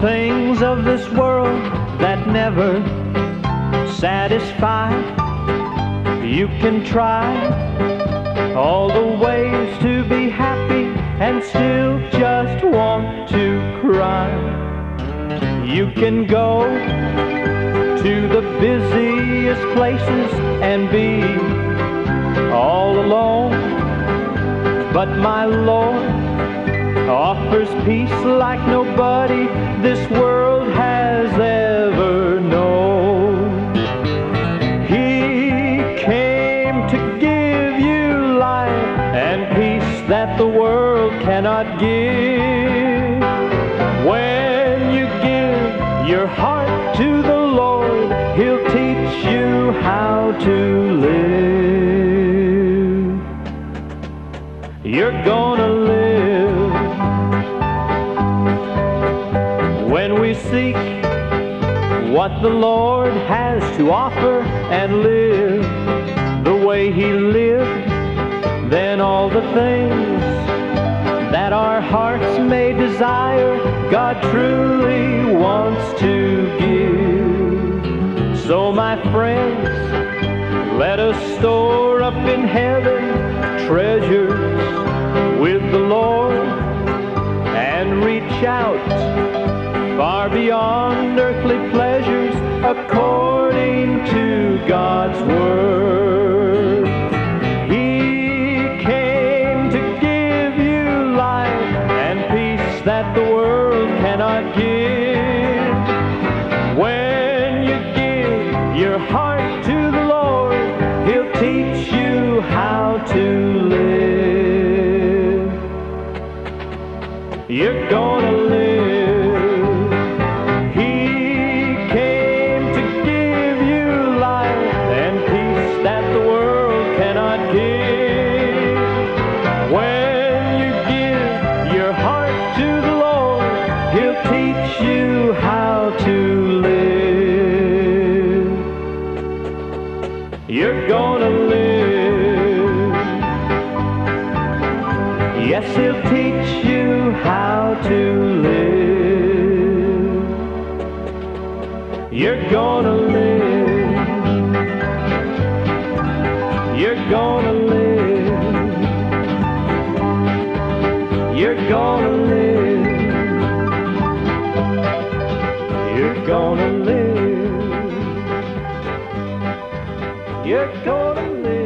things of this world that never satisfy. You can try all the ways to be happy and still just want to cry. You can go to the busiest places and be all alone, but my Lord offers peace like nobody this world has ever known. He came to give you life and peace that the world cannot give. When you give your heart to the Lord, He'll teach you how to live. You're gonna live. When we seek what the Lord has to offer and live the way He lived, then all the things that our hearts may desire, God truly wants to give. So my friends, let us store up in heaven treasures with the Lord and reach out far beyond earthly pleasures according to God's word. He came to give you life and peace that the world cannot give. When you give your heart to the Lord, He'll teach you how to live. You're gonna live. When you give your heart to the Lord, He'll teach you how to live. You're gonna live. Yes, He'll teach you how to live. You're gonna live. You're gonna live. You're gonna live. You're gonna live. You're gonna live.